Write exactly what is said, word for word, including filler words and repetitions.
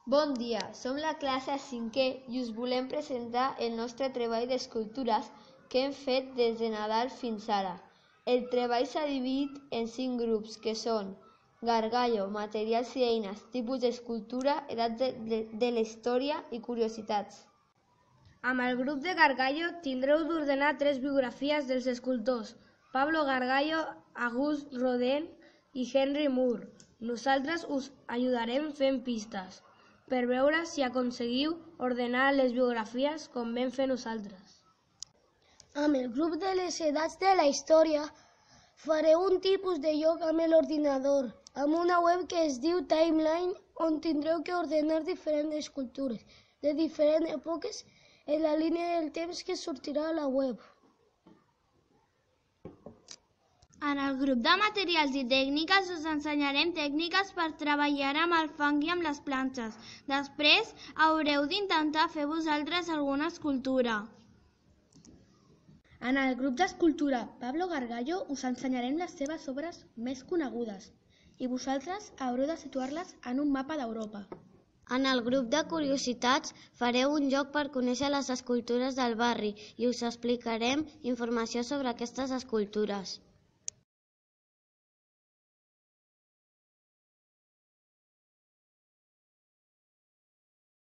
Bon dia, som la classe cinquè i us volem presentar el nostre treball d'escultures que hem fet des de Nadal fins ara. El treball s'ha dividit en cinc grups, que són gargallo, materials i eines, tipus d'escultura, edat de, de, de la història i curiositats. Amb el grup de Gargallo tindreu d'ordenar tres biografies dels escultors Pablo Gargallo, Auguste Rodin i Henry Moore. Nosaltres us ajudarem fent pistes per veure si aconseguiu ordenar les biografies com vam fer nosaltres. Amb el grup de les edats de la història fareu un tipus de joc amb l'ordinador, amb una web que es diu Timeline, on tindreu que ordenar diferents escultures de diferents èpoques en la línia del temps que sortirà a la web. En el grup de materials i tècniques us ensenyarem tècniques per treballar amb el fang i amb les planxes. Després haureu d'intentar fer vosaltres alguna escultura. En el grup d'escultura Pablo Gargallo us ensenyarem les seves obres més conegudes i vosaltres haureu de situar-les en un mapa d'Europa. En el grup de curiositats fareu un joc per conèixer les escultures del barri i us explicarem informació sobre aquestes escultures.